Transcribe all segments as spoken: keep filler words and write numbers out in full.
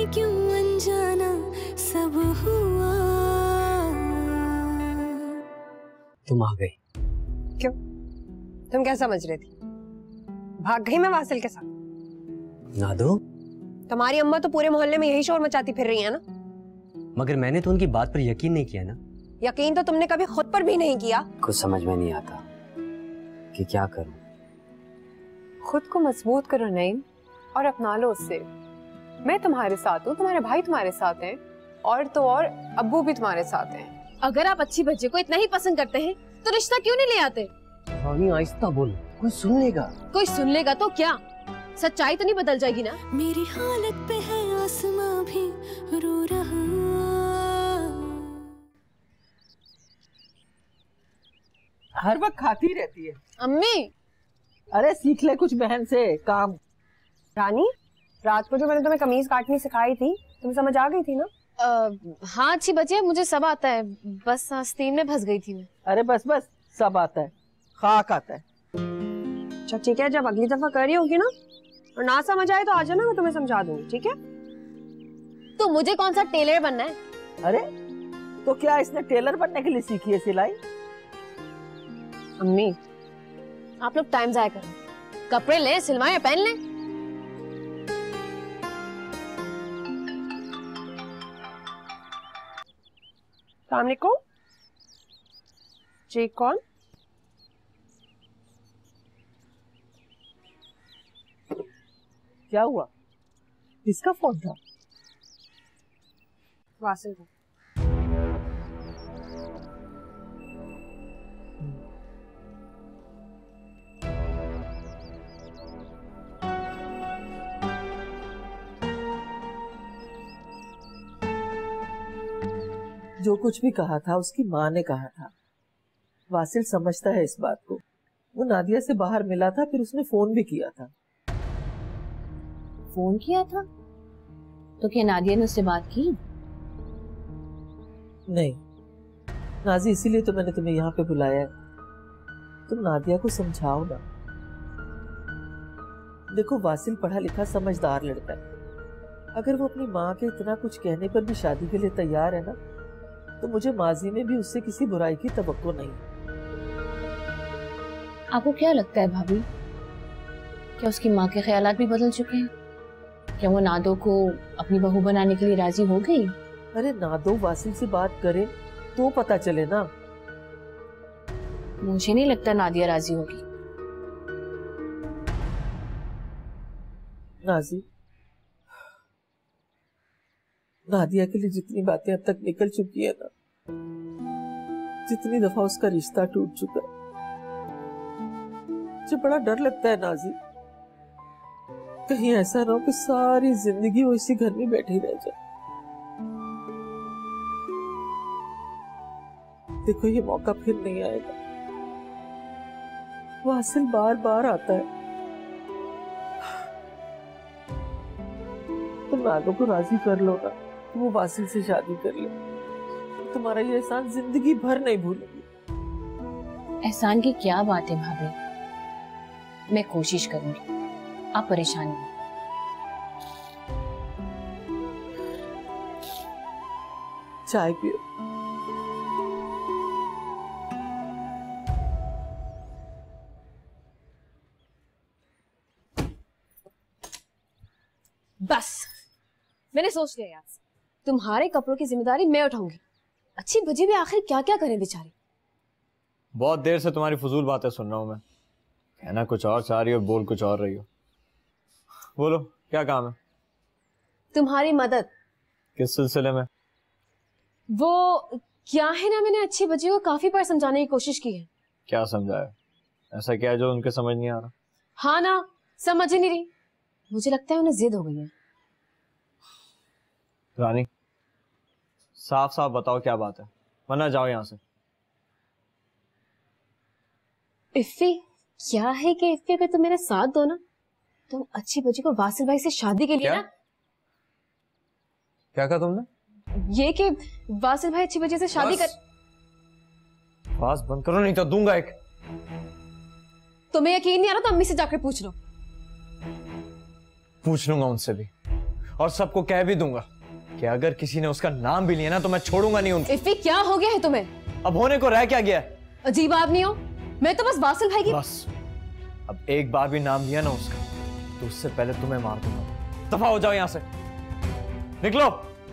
क्यों अनजाना सब हुआ। तुम आ गई। क्यों? तुम क्या समझ रही थी? भाग गई मैं वासिल के साथ? नादो, तुम्हारी अम्मा तो पूरे मोहल्ले में यही शोर मचाती फिर रही है ना। मगर मैंने तो उनकी बात पर यकीन नहीं किया ना। यकीन तो तुमने कभी खुद पर भी नहीं किया। कुछ समझ में नहीं आता कि क्या करूं। खुद को मजबूत करो नईम और अपना लो उससे। मैं तुम्हारे साथ हूँ, तुम्हारे भाई तुम्हारे साथ हैं, और तो और अब्बू भी तुम्हारे साथ हैं। अगर आप अच्छी बच्चे को इतना ही पसंद करते हैं तो रिश्ता क्यों नहीं ले आते? रानी आहिस्ता बोल, कोई सुन लेगा। कोई सुन लेगा तो क्या, सच्चाई तो नहीं बदल जाएगी ना। मेरी हालत पे है आसमां भी रो रहा। हर वक्त खाती रहती है। अम्मी, अरे सीख ले कुछ बहन से काम। रानी, रात को जो मैंने तुम्हें कमीज काटनी सिखाई थी, तुम्हें समझ आ गई थी ना? आ, हाँ अच्छी बच्ची है, मुझे सब आता है, बस आस्तीन में फंस गई थी मैं। अरे बस बस, सब आता है, खाक आता है। अच्छा ठीक है, जब अगली दफा कर रही होगी ना और ना समझ आए तो आ जाना, मैं तुम्हें समझा दूंगी, ठीक है? तो मुझे कौन सा टेलर बनना है? अरे तो क्या इसने टेलर बनने के लिए सीखी है सिलाई? अम्मी, आप लोग टाइम जाया करें, कपड़े ले सिलवाएं पहन लें। अस्सलाम वालेकुम जी, कौन? क्या हुआ? किसका फोन था? वासिल का। जो कुछ भी कहा था उसकी माँ ने कहा था। वासिल समझता है इस बात को। वो नादिया से बाहर मिला था, फिर उसने फोन भी किया था। फोन किया था? तो क्या नादिया ने उससे बात की? नहीं नाजी, इसीलिए तो मैंने तुम्हें यहाँ पे बुलाया है। तुम नादिया को समझाओ ना। देखो वासिल पढ़ा लिखा समझदार लड़का है। अगर वो अपनी माँ के इतना कुछ कहने पर भी शादी के लिए तैयार है ना, तो मुझे माजी में भी उससे किसी बुराई की तवक्को नहीं। आपको क्या लगता है भाभी, क्या उसकी माँ के ख्यालात भी बदल चुके हैं? क्या वो नादो को अपनी बहू बनाने के लिए राजी हो गई? अरे नादो वासिल से बात करे तो पता चले ना। मुझे नहीं लगता नादिया राजी होगी। नाजी, नादिया के लिए जितनी बातें अब तक निकल चुकी है ना, जितनी दफा उसका रिश्ता टूट चुका है, मुझे बड़ा डर लगता है नाजी, कहीं ऐसा ना हो कि सारी जिंदगी वो इसी घर में बैठी रह जाए। देखो ये मौका फिर नहीं आएगा। वासिल बार बार आता है। तुम नादो को राजी कर लो ना, वो वासिल से शादी कर ले। तुम्हारा ये एहसान जिंदगी भर नहीं भूलूंगी। एहसान की क्या बात है भाभी, मैं कोशिश करूंगी, आप परेशान नहीं। चाय पियो। बस मैंने सोच लिया यार, तुम्हारे कपड़ों की जिम्मेदारी मैं उठाऊंगी। अच्छी बजी भी आखिर क्या क्या करें बेचारी। बहुत देर से तुम्हारी फजूल बातें सुन रहा हूं मैं। कहना कुछ और चाह रही हो, बोल कुछ और रही हो। बोलो क्या काम है? तुम्हारी मदद। किस सिलसिले में? वो क्या है ना, मैंने अच्छी बजी को काफी बार समझाने की कोशिश की है। क्या समझाया? ऐसा क्या है जो उनके समझ नहीं आ रहा? हाँ ना, समझ ही नहीं रही। मुझे लगता है उन्हें जिद हो गई है। रानी साफ साफ बताओ क्या बात है, वरना जाओ यहाँ से। इफ्फी, क्या है कि इफ्फी अगर तुम मेरा साथ दो ना, तुम अच्छी बजी को वासिल भाई से शादी के लिए क्या? ना। क्या कहा तुमने? ये कि वासिल भाई अच्छी बजी से शादी कर। आवाज बंद करो नहीं तो दूंगा एक। तुम्हें यकीन नहीं आ रहा तो अम्मी से जाकर पूछ लो। पूछ लूंगा उनसे भी, और सबको कह भी दूंगा कि अगर किसी ने उसका नाम भी लिया ना तो मैं छोड़ूंगा नहीं उनको। इफ़ी क्या हो गया है तुम्हें? अब होने को रह क्या गया है? अजीब आदमी हो। मैं तो बस वासिल भाई की बस अब एक बार भी नाम लिया ना उसका तो उससे पहले तुम्हें मार दूंगा। दफा हो जाओ यहां से, निकलो।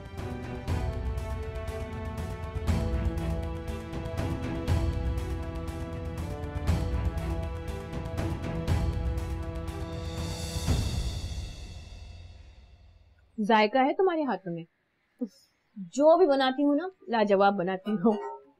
जायका है तुम्हारे हाथों में। जो भी बनाती हूँ ना लाजवाब बनाती हूँ।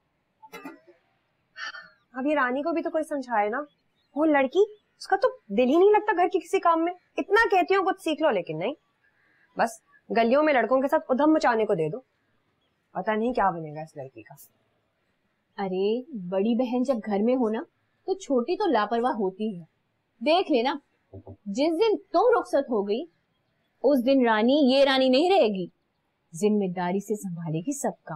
अब ये रानी को भी तो कोई समझाए ना। वो लड़की, उसका तो दिल ही नहीं लगता घर के किसी काम में। इतना कहती हूँ कुछ सीख लो, लेकिन नहीं, बस गलियों में लड़कों के साथ उधम मचाने को दे दो। पता नहीं क्या बनेगा इस लड़की का। अरे बड़ी बहन जब घर में हो ना तो छोटी तो लापरवाह होती है। देख लेना, जिस दिन तुम रुखसत हो गई उस दिन रानी ये रानी नहीं रहेगी, जिम्मेदारी से संभालेगी सब काम।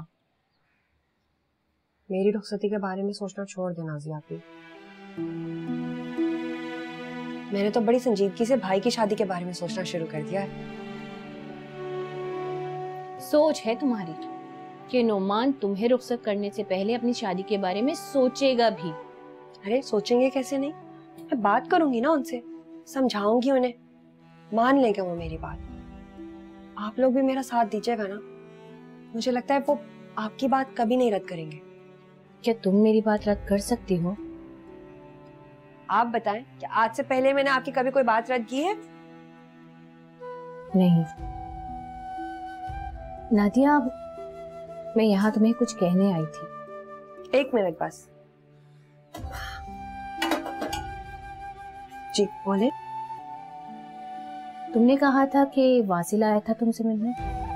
मेरी रुखसती के बारे में सोचना छोड़ देना जिया की। मैंने तो बड़ी संजीदगी से भाई की शादी के बारे में सोचना शुरू कर दिया है। सोच है तुम्हारी कि नोमान तुम्हें रुखसत करने से पहले अपनी शादी के बारे में सोचेगा भी। अरे सोचेंगे कैसे नहीं, मैं बात करूंगी ना उनसे, समझाऊंगी उन्हें, मान लेंगे वो मेरी बात। आप लोग भी मेरा साथ दीजिएगा ना। मुझे लगता है वो आपकी बात कभी नहीं रद्द करेंगे। क्या तुम मेरी बात रद्द कर सकती हो? आप बताएं, क्या आज से पहले मैंने आपकी कभी कोई बात रद्द की है? नहीं नादिया, मैं यहाँ तुम्हें कुछ कहने आई थी। एक मिनट बस। जी बोले। तुमने कहा था कि वासिल आया था तुमसे मिलने।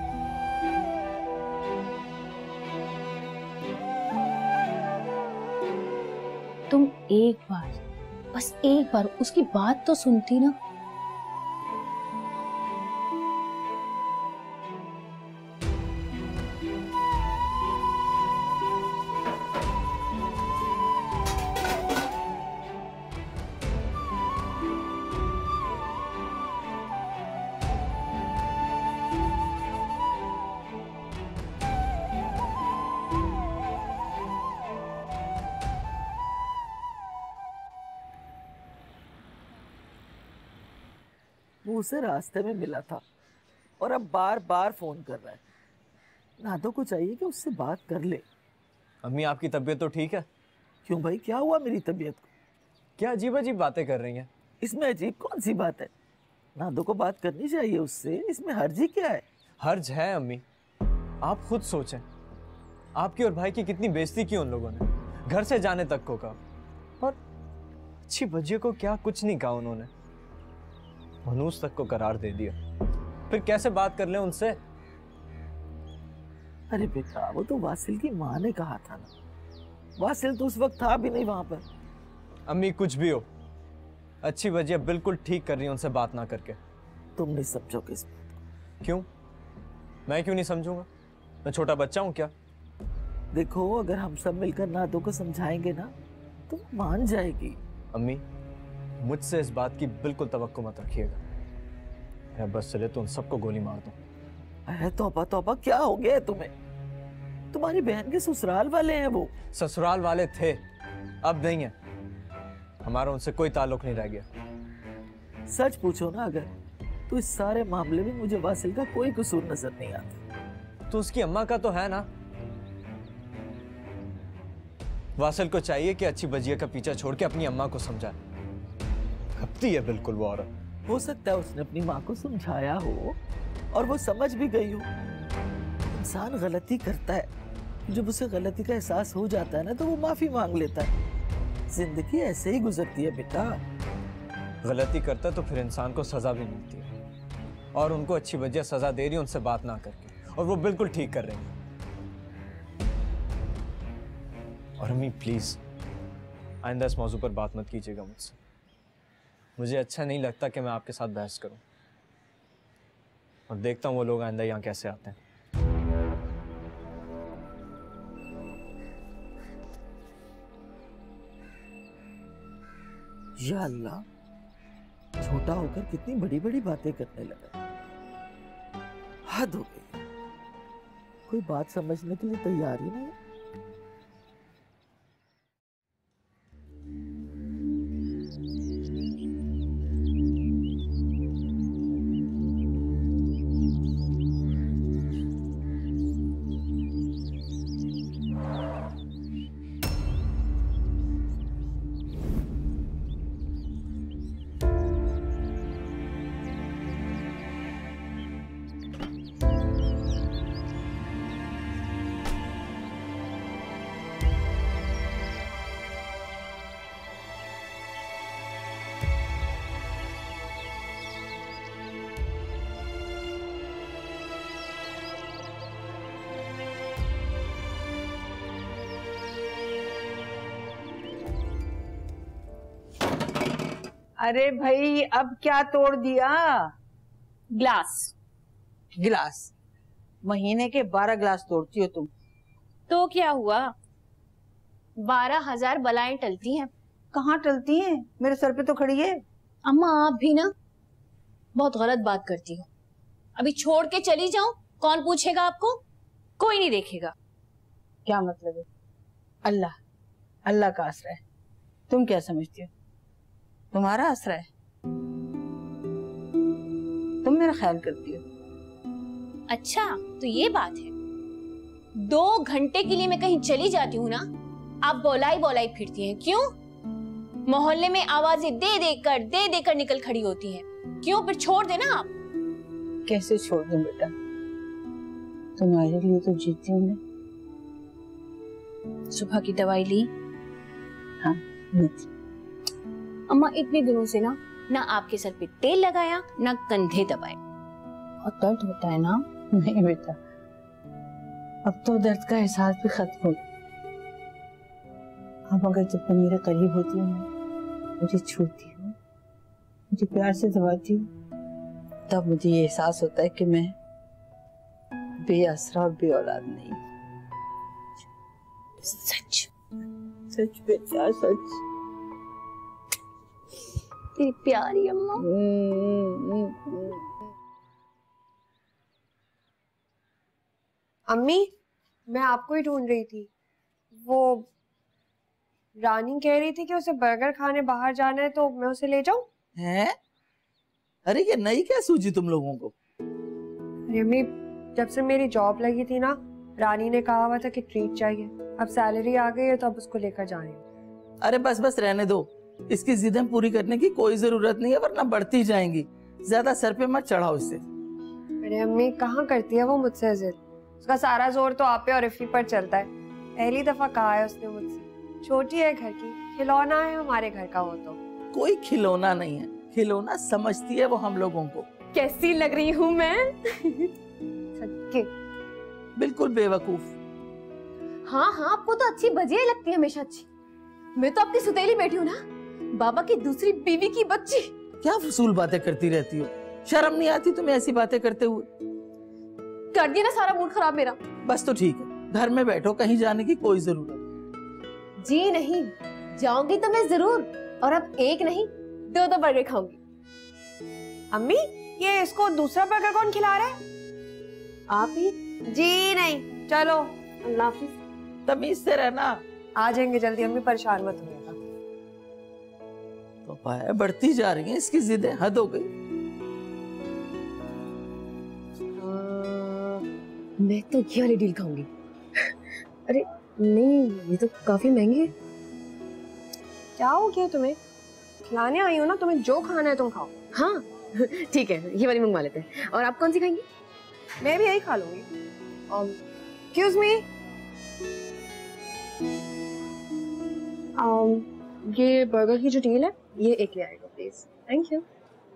तुम एक बार, बस एक बार उसकी बात तो सुनती ना। वो उसे रास्ते में मिला था और अब बार बार फोन कर रहा है। नादो को चाहिए कि उससे बात कर ले। अम्मी आपकी तबीयत तो ठीक है? क्यों भाई, क्या हुआ मेरी तबीयत को? क्या अजीब अजीब बातें कर रही हैं? इसमें अजीब कौन सी बात है? नादो को बात करनी चाहिए उससे, इसमें हर्जी क्या है? हर्ज है अम्मी, आप खुद सोचें, आपकी और भाई की कितनी बेइज्जती की उन लोगों ने, घर से जाने तक को कहा, और अच्छी बच्ची को क्या कुछ नहीं कहा उन्होंने, मनूस तक को करार दे दिया। फिर कैसे बात कर ले उनसे? अरे बेटा, वो तो वासिल की माँ ने कहा था ना, वासिल तो उस वक्त था भी नहीं वहां पर। अम्मी कुछ भी हो, अच्छी वजह बिल्कुल ठीक कर रही है उनसे बात ना करके। तुम नहीं समझोगे इस बात। क्यों? मैं क्यों नहीं समझूंगा? मैं छोटा बच्चा हूं क्या? देखो, अगर हम सब मिलकर नादो को समझाएंगे ना तो मान जाएगी। अम्मी मुझसे इस बात की बिल्कुल तवक्को मत रखिएगा, मैं बस चले तो उन सबको गोली मार दूं। अरे तौबा तौबा, क्या हो गया है तुम्हें? तुम्हारी बहन के ससुराल वाले हैं वो। ससुराल वाले थे, अब नहीं है। हमारा उनसे कोई ताल्लुक नहीं रह गया। सच पूछो ना अगर, तो इस सारे मामले में मुझे वासिल का कोई कसूर नजर नहीं आता। तो उसकी अम्मा का तो है ना। वासिल को चाहिए कि अच्छी बजिया का पीछा छोड़ के अपनी अम्मा को समझाए। घपती है बिल्कुल वो औरत। हो सकता है उसने अपनी माँ को समझाया हो और वो समझ भी गई हो। इंसान गलती करता है, जब उसे गलती का एहसास हो जाता है ना तो वो माफी मांग लेता है। जिंदगी ऐसे ही गुजरती है बेटा। गलती करता है तो फिर इंसान को सजा भी मिलती है, और उनको अच्छी वजह सजा दे रही है उनसे बात ना करके, और वो बिल्कुल ठीक कर रही है। और अम्मी प्लीज आइंदा इस मौजू पर बात मत कीजिएगा मुझसे। मुझे अच्छा नहीं लगता कि मैं आपके साथ बहस करूं, और देखता हूं वो लोग आइंदा यहां कैसे आते हैं। या अल्लाह, छोटा होकर कितनी बड़ी बड़ी बातें करने लगा। हद हो गई, कोई बात समझने के लिए तैयार ही नहीं। अरे भाई अब क्या तोड़ दिया? ग्लास। गिलास? महीने के बारह ग्लास तोड़ती हो तुम। तो क्या हुआ, बारह हजार बलाएं टलती हैं। कहाँ टलती हैं? मेरे सर पे तो खड़ी है। अम्मा आप भी ना बहुत गलत बात करती हो। अभी छोड़ के चली जाऊं, कौन पूछेगा आपको? कोई नहीं देखेगा। क्या मतलब है? अल्लाह, अल्लाह का आसरा है। तुम क्या समझती हो? तुम्हारा आसरा है? तुम मेरा ख्याल करती हो। अच्छा तो ये बात है। दो घंटे के लिए मैं कहीं चली जाती हूँ ना, आप बोलाई बोलाई फिरती हैं। क्यों? मोहल्ले में आवाजें दे देकर दे देकर निकल खड़ी होती हैं। क्यों? फिर छोड़ देना आप। कैसे छोड़ दूं बेटा, तुम्हारे लिए तो जीती हूँ मैं। सुबह की दवाई ली? हाँ ली थी। अम्मा इतने दिनों से ना ना आपके सर पे तेल लगाया ना कंधे दबाए। और दर्द होता है ना? नहीं बेटा, अब तो दर्द का एहसास भी खत्म हो गया। अब अगर जब तुम मेरे करीब होती हो ना, मुझे छूती हो, मुझे प्यार से दबाती हो, तब मुझे ये एहसास होता है कि मैं बेअसरा और बे औलाद नहीं। सच सच बेटा, सच। तेरी प्यारी अम्मा। अम्मी, मैं आपको ही ढूंढ रही थी। वो रानी कह रही थी कि उसे बर्गर खाने बाहर जाना है, तो मैं उसे ले जाऊं? हैं? अरे ये नई क्या सूझी तुम लोगों को? अरे अम्मी, जब से मेरी जॉब लगी थी ना, रानी ने कहा हुआ था कि ट्रीट चाहिए। अब सैलरी आ गई है तो अब उसको लेकर जा रही हूँ। अरे बस बस रहने दो, इसकी जिदें पूरी करने की कोई जरूरत नहीं है, वरना बढ़ती जाएंगी। ज्यादा सर पे मत चढ़ाओ इसे। अरे अम्मी, कहाँ करती है वो मुझसे जिद? उसका सारा जोर तो आप पे और इफ्फी पर चलता है। पहली दफा कहा है उसने मुझसे, छोटी है घर की, खिलौना है हमारे घर का वो तो। कोई खिलौना नहीं है, खिलौना समझती है वो हम लोगों को। कैसी लग रही हूँ मैं? सच्चे बिल्कुल बेवकूफ। हाँ हाँ, आपको तो अच्छी बजिया लगती है, हमेशा अच्छी। मैं तो आपकी सुतेली बैठी हूँ ना, बाबा की दूसरी बीवी की बच्ची। क्या फजूल बातें करती रहती हो? शर्म नहीं आती तुम्हें ऐसी बातें करते हुए? कर दिया ना सारा मूड खराब मेरा। बस तो ठीक है, घर में बैठो, कहीं जाने की कोई जरूरत नहीं। जी नहीं, जाऊंगी तो मैं जरूर, और अब एक नहीं दो दो बर्गर खाऊंगी। अम्मी, ये इसको दूसरा बर्गर कौन खिला रहा है? आप ही। जी नहीं, चलो अल्लाह हाफिज। तमीज से रहना। आ जाएंगे जल्दी अम्मी, परेशान मत होइएगा। तो पाया बढ़ती जा रही है इसकी जिदें, हद हो गई। मैं तो ये वाली डील खाऊंगी। अरे नहीं, ये तो काफी महंगी है। क्या हो गया तुम्हें? खिलाने आई हो ना, तुम्हें जो खाना है तुम खाओ। हाँ ठीक है, ये वाली मंगवा लेते हैं। और आप कौन सी खाएंगी? मैं भी यही खा लूंगी। एक्सक्यूज मी, ये बर्गर की जो डील है, ये एक ले आएगा प्लीज। Thank you.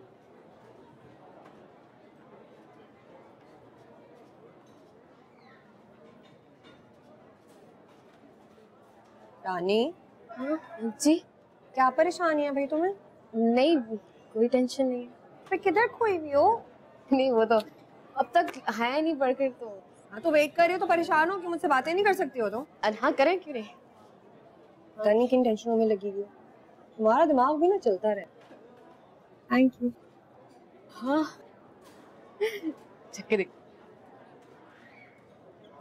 रानी। हाँ जी। क्या परेशानी है भाई तुम्हें? नहीं, कोई टेंशन नहीं है। फिर किधर खोई हुई हो? नहीं, वो तो अब तक है नहीं बर्गर तो। हाँ तो वेट कर रही हो तो परेशान हो कि मुझसे बातें नहीं कर सकती हो तो? अरे हाँ, करें क्यों नहीं। रानी किन टेंशनों में लगी हुई हो? तुम्हारा दिमाग भी ना चलता रहे। Thank you. हाँ चक्के देख,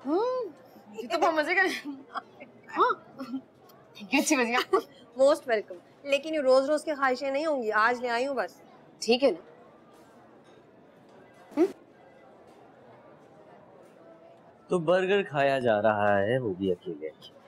हम्म ये तो बहुत मजे का हाँ ठीक है अच्छी बजिया मोस्ट वेलकम। लेकिन ये रोज रोज की ख्वाहिशें नहीं होंगी, आज ले आई हूँ बस। ठीक है ना। तो बर्गर खाया जा रहा है, वो भी अकेले।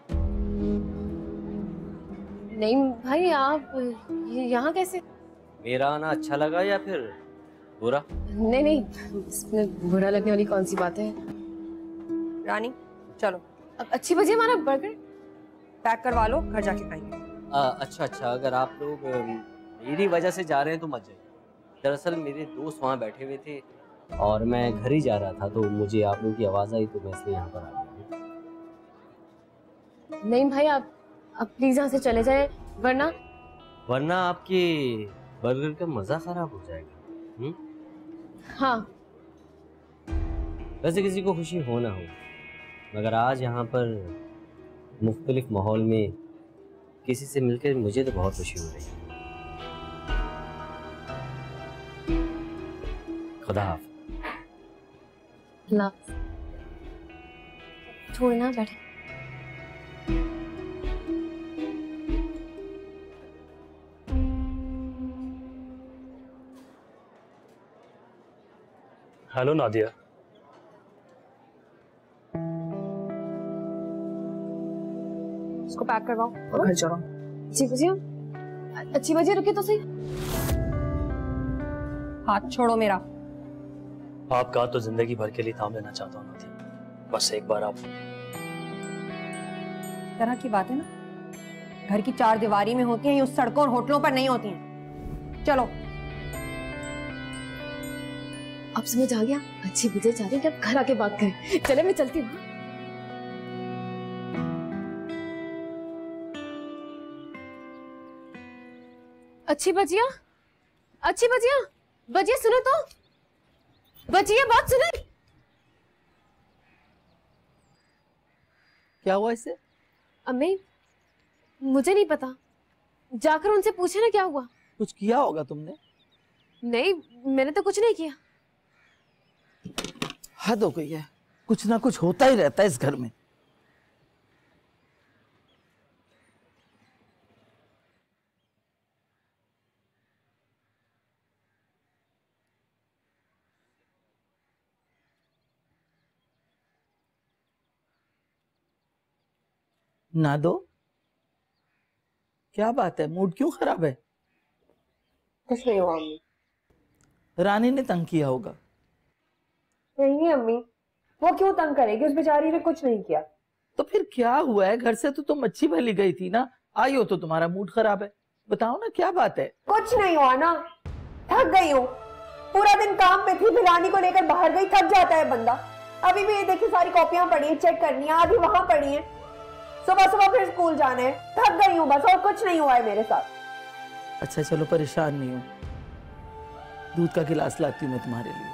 नहीं भाई आप यहाँ कैसे? मेरा आना अच्छा लगा या फिर बुरा? नहीं नहीं इसमें बुरा लगने वाली कौन सी बात है। रानी चलो अब अच्छी बजी हमारा बर्गर पैक करवा लो, घर जाके खाएंगे। अच्छा अच्छा, अगर आप लोग मेरी वजह से जा रहे हैं तो मत जाइए। दरअसल मेरे दोस्त वहाँ बैठे हुए थे और मैं घर ही जा रहा था, तो मुझे आप लोगों की आवाज आई तो मैं इसलिए यहाँ पर आ गया। नहीं भाई आप अब प्लीज यहाँ से चले जाए, वरना वरना आपके बर्गर का मजा खराब हो जाएगा। हुँ? हाँ वैसे किसी को खुशी हो ना हो, मगर आज यहाँ पर मुख्तलिफ माहौल में किसी से मिलकर मुझे तो बहुत खुशी हो रही है। खुदा हाफ़िज़। ना छोड़ना बैठे। हेलो नादिया। इसको पैक करवाओ और घर चलो। अच्छी बजी अच्छी बजी रुके तो सही। हाथ छोड़ो मेरा। आपका हाथ तो जिंदगी भर के लिए थाम लेना चाहता हूँ नादिया, बस एक बार आप। तरह की बात है ना, घर की चार दीवारी में होती हैं, उस सड़कों और होटलों पर नहीं होती हैं। चलो अब समझ आ गया, अच्छी बजे जा रही है, अब घर आके बात करें। चले मैं चलती हूँ। अच्छी बजिया अच्छी बजिया बजिया सुनो तो, बजिया बात सुने। क्या हुआ इससे? अम्मी मुझे नहीं पता, जाकर उनसे पूछे ना क्या हुआ। कुछ किया होगा तुमने? नहीं मैंने तो कुछ नहीं किया। हद हो गई है, कुछ ना कुछ होता ही रहता है इस घर में। ना दो, क्या बात है, मूड क्यों खराब है? कुछ नहीं हुआ अम्मी। रानी ने तंग किया होगा। नहीं अम्मी, वो क्यों तंग करेगी, उस बेचारी ने कुछ नहीं किया। तो फिर क्या हुआ है? घर से तो तुम अच्छी भली गई थी ना, आई हो तो तुम्हारा मूड खराब है। बताओ ना क्या बात है? कुछ नहीं हुआ ना, थक गई हूँ, पूरा दिन काम पे थी, फिर रानी को लेकर बाहर गई, थक जाता है बंदा। अभी भी ये देखिए सारी कॉपियां पड़ी है, चेक करनी है, आधी वहां पड़ी है, सुबह सुबह फिर स्कूल जाना है। थक गई हूँ बस, और कुछ नहीं हुआ है मेरे साथ। अच्छा चलो परेशान नहीं हूँ, दूध का गिलास लाती हूँ मैं तुम्हारे लिए।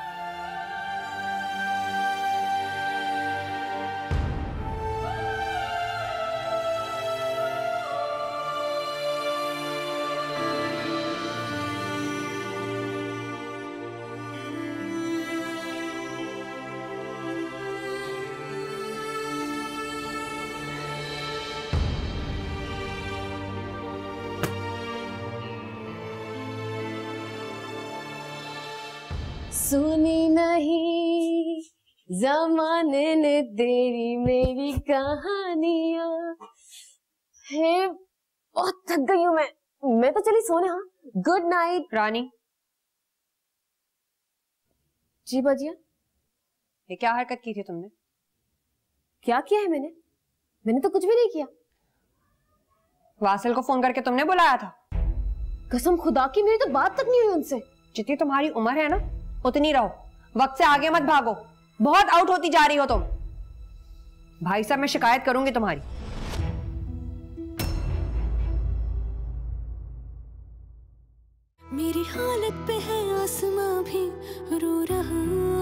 सुनी नहीं जमाने ने तेरी मेरी कहानियां। हे बहुत थक गई हूँ मैं मैं तो चली सोने। हाँ गुड नाइट। रानी जी बजिया, ये क्या हरकत की थी तुमने? क्या किया है मैंने? मैंने तो कुछ भी नहीं किया। वासिल को फोन करके तुमने बुलाया था? कसम खुदा की मेरी तो बात तक नहीं हुई उनसे। जितनी तुम्हारी उम्र है ना उतनी रहो, वक्त से आगे मत भागो, बहुत आउट होती जा रही हो तुम। भाई साहब मैं शिकायत करूंगी तुम्हारी। मेरी हालत पे है आसमां भी रो रहा।